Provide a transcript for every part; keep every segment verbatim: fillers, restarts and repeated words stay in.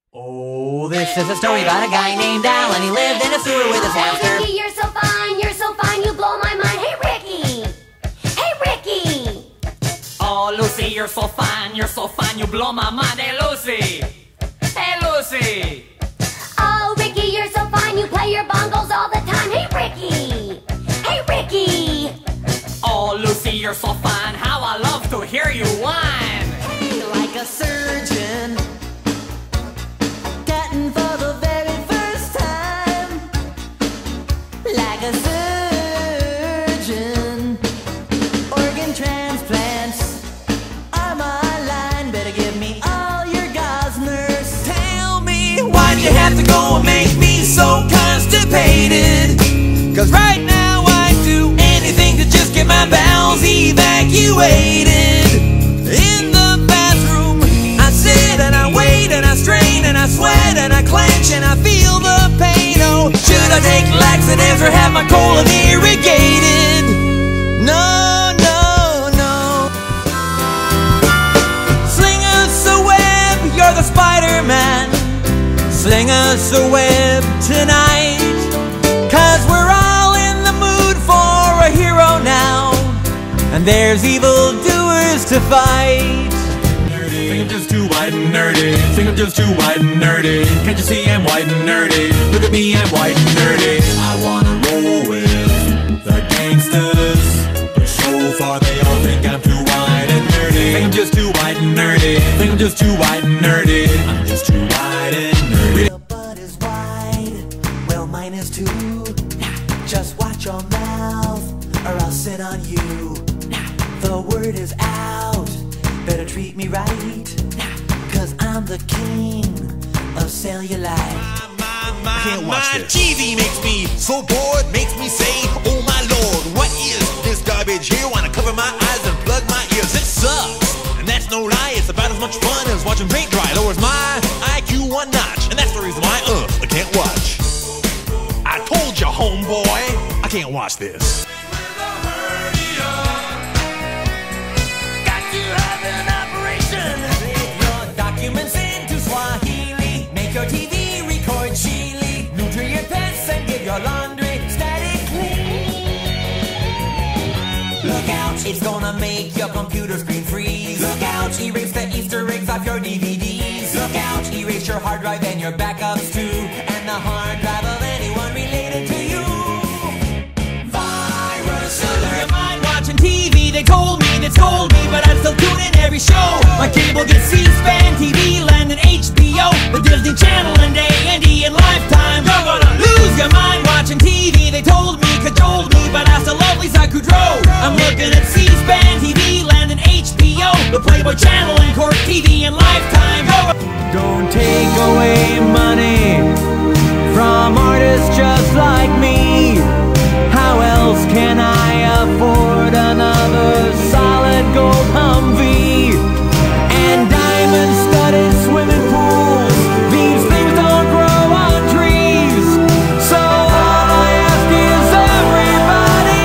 Oh, this is a story about a guy named Al, and he lived in a sewer with his hamster. Hey Ricky, you're so fine, you're so fine, you blow my mind. Hey Ricky! Hey Ricky! Oh Lucy, you're so fine, you're so fine, you blow my mind. Hey Lucy! Hey Lucy! Oh Ricky, you're so fine, you play your bongos all the time. Hey Ricky! Hey Ricky! Oh Lucy, you're so fine, how I love to hear you whine. Hey, like a surgeon, cutting for the very first time. Like a surgeon, organ transplants are my line. Better give me all your gosners. Tell me, why'd you have to go and make me so constipated? Cause right now I do anything to just get my bowels evacuated. In the bathroom I sit and I wait and I strain and I sweat and I clench and I feel the pain. Oh, should I take laxatives or have my colon irrigated? No, no, no. Sling us a web, you're the Spider-Man. Sling us a web tonight, cause we're all in the mood for a hero now, and there's evil doers to fight. Nerdy, think I'm just too white and nerdy. Think I'm just too white and nerdy. Can't you see I'm white and nerdy? Look at me, I'm white and nerdy. I wanna roll with the gangsters, but so far they all think I'm too white and nerdy. Think I'm just too white and nerdy. Think I'm just too white and nerdy. I'm just too white and nerdy. Your butt is wide, well mine is too. Just watch your mouth, or I'll sit on you. The word is out, better treat me right, cause I'm the king of cellulite. I can't watch this. T V makes me so bored, makes me say, oh my lord, what is this garbage here? Wanna cover my eyes and plug my ears. It sucks, and that's no lie. It's about as much fun as watching paint dry. Lowers my I Q one notch, and that's the reason why uh, I can't watch. I told you, homeboy, I can't watch this. Documents into Swahili, make your T V record Chile, nutrient pests and give your laundry static clean. Look out, it's gonna make your computer screen freeze. Look out, erase the Easter eggs off your D V Ds. Look out, erase your hard drive and your backups too, and the hard drive of anyone related to you. Virus alert. Your mind watching T V, they told me, they told me, but I still tune in every show. My cable gets C-SPAN, T V Land, and H B O, the Disney Channel, and A and E, and Lifetime. You're gonna lose your mind watching T V. They told me, cajoled me, but I still love Lisa Kudrow. I'm looking at C-SPAN, T V Land, and H B O, the Playboy Channel, and Court T V, and Lifetime. You're Don't take away money from artists just like me. How else can I afford another solid gold Humvee and diamond-studded swimming pools? These things don't grow on trees. So all I ask is everybody,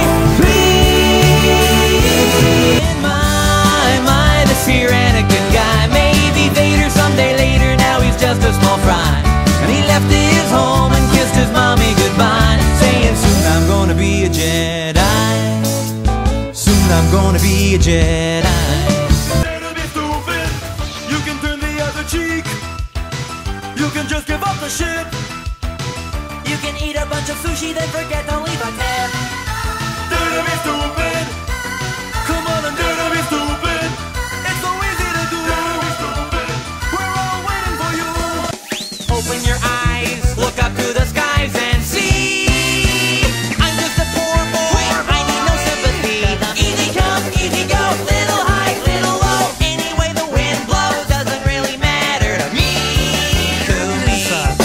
please. In my mind, this here ain't a good guy. Maybe Vader someday later. Now he's just a small fry, and he left his home and kissed his mommy goodbye, saying soon I'm gonna be a Jedi. Soon I'm gonna be a Jedi. It'll be stupid. You can turn the other cheek. You can just give up the shit. You can eat a bunch of sushi, then forget to leave a tip. It'll be stupid. Come on and it'll be stupid. It's so easy to do. It'll be stupid. We're all waiting for you. Open your eyes, look up to the skies and see. I'm just a poor boy, I need no sympathy. Easy come, easy go, little high, little low. Any way the wind blows doesn't really matter to me. To me.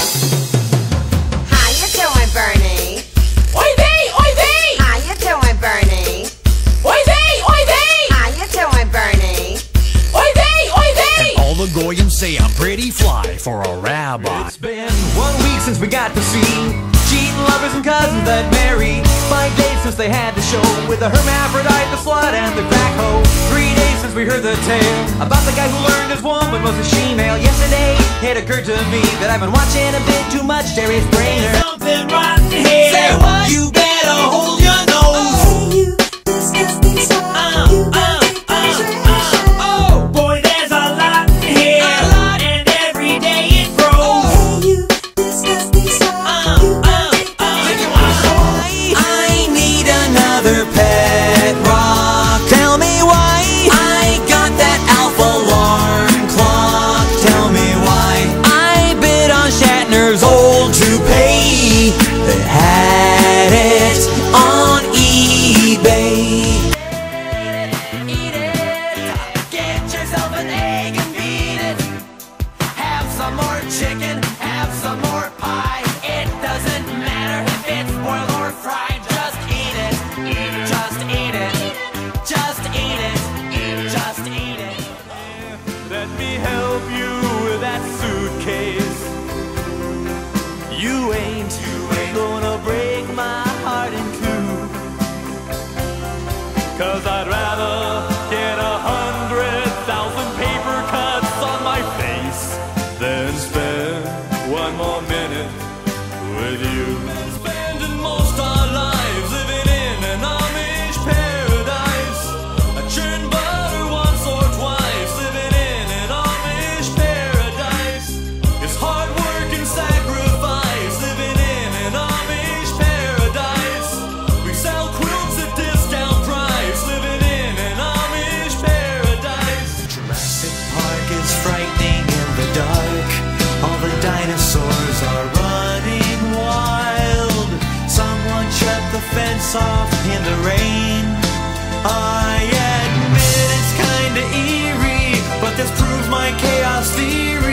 How you doing, Bernie? Oy vey, oy vey! How you doing, Bernie? Oy vey, oy vey! How you doing, Bernie? Oy vey, oy vey! All the goyim say I'm pretty fly for a rabbi. It's been one week since we got to see cheating lovers and cousins that marry. Five days since they had the show with the hermaphrodite, the slut, and the crack hoe. Three days since once we heard the tale about the guy who learned his woman was a she-male. Yesterday, it occurred to me that I've been watching a bit too much Jerry Springer. Something rotten here. Say what? You better hold your nose. Hey, you disgusting slut. Uh, You uh, dirty uh, trash. uh, oh, boy, there's a lot here. A lot, and every day it grows. Hey, you disgusting slut. Uh, You uh, dirty uh, I need another pet rock. Tell me why I got that alpha alarm clock. Tell me why I bid on Shatner's old toupee. They had it on eBay. Eat it. Get yourself an egg and beat it. Have some more chicken, have some more pie. It doesn't matter if it's boiled or fried. Just eat it. Just eat it. Just eat it. Just eat it. Let me help you with that suitcase. You ain't, you ain't gonna break my heart in two. Cause I'd rather get a hundred thousand paper cuts on my face than spend one more minute with you. Been spending most our lives living in an Amish paradise. I churn butter once or twice, living in an Amish paradise. It's hard work and sacrifice, living in an Amish paradise. We sell quilts at discount price, living in an Amish paradise. Jurassic Park is frightening in the dark. All the dinosaurs are running wild. Someone shut the fence off in the rain. I admit it's kinda eerie, but this proves my chaos theory.